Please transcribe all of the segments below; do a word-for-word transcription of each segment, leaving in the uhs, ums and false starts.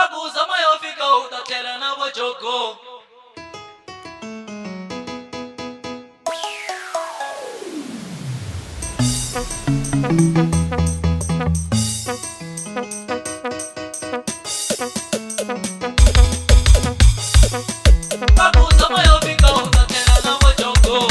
Baguza mayo fika utatela na bochoko. Baguza mayo fika utatela na bochoko.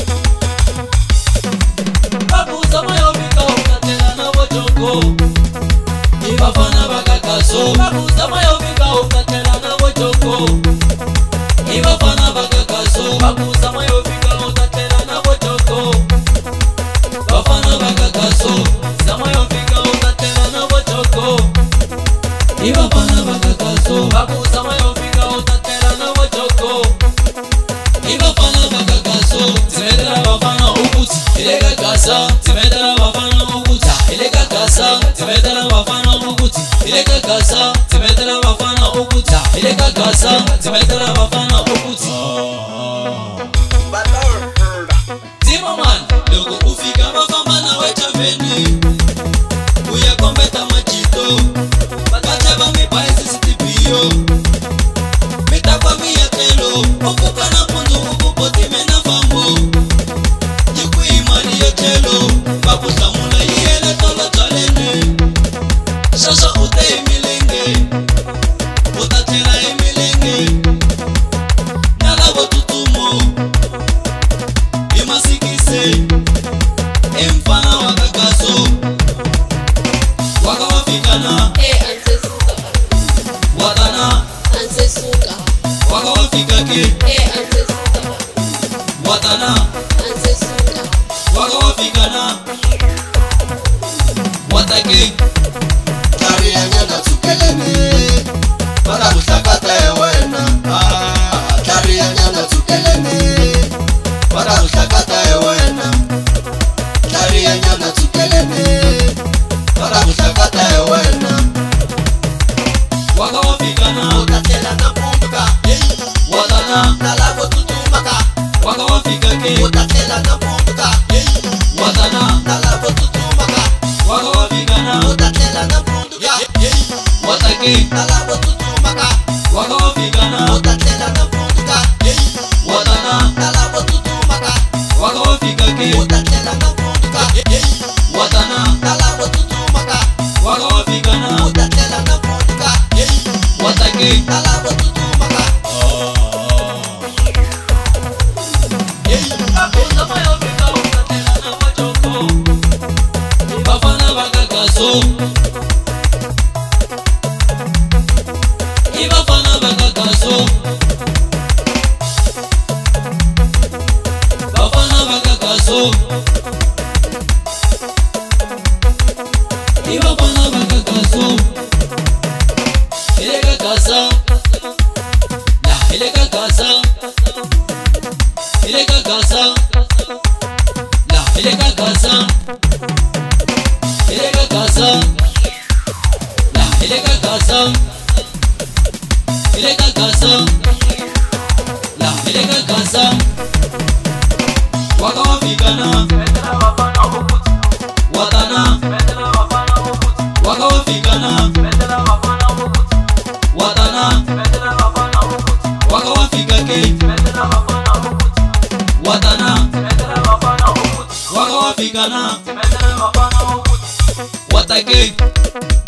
Baguza mayo fika utatela na bochoko. Ibafana bakakaso. Baguza mayo fika utatela na bochoko. Ibafana bakakaso. Baguza mayo fika utatela na bochoko. Bafana bakakaso. Zamayo fika utatela na bochoko. Ibafana bakakaso. Baguza mayo fika utatela na bochoko. Ibafana bakakaso. Timedela bafana ukuti ilega kasa. Timedela bafana ukuti ilega kasa. Timedela bafana ukuti ilega kasa. Timedela bafana ukuti ilega kasa. Timedela bafana ukuti. Zimmerman, logo ufika bafama na wecha veni. Uya kombeta machito. Batacha ba mi paesi sitipio. Mita kwa miya telo. Okuka na pundu ukupoti mena fambo. Yiku imani yo telo. Babu samula yele tolo chalene. Shasha ute emilenge. Utatela emilenge. Nalabo tutumo. Imasikise. Imfana wakakaso. Waka wafikana. Eh, anse suka. Watana. Anse suka. Waka wafikake. Eh, anse suka. Watana. Anse suka. Waka wafikana. Watake. Tari anyana tukelene. Para kutakata ewena. Ah, tari anyana tukelene. Para kutakata ewena. Tari anyana tukelene. Para kutakata ewena. Waka wafikana. Utatela na punduka. Watana. Nalabo tutumaka. Waka wafikake. Utatela na punduka. Watana. Nalabo tutumaka. Waka wafikana. Utatela na punduka. Watake. Nalabo tutumaka. Waka wafikana. Utatela na punduka. Watana. Nalabo tutumaka. Waka wafikake. Utatela na punduka. Watana. Nalabo tutumaka. Waka wafikana. Utatela na punduka. Watake. Nalabo tutumaka. Baguza mayo fika utatela na bochoko. Ibafana bakakaso. Ibafana bakakaso. Bafana bakakaso. Ibafana bakakaso. Ilega kasa. La ilega kasa. Ilega kasa. La ilega kasa. Ilega kasa. La ilega kasa. Ilega kasa. La ilega kasa. Waka wafikana. Watana. Waka wafikana. Watana. Waka wafikake. Watana. Waka wafikana. Watake.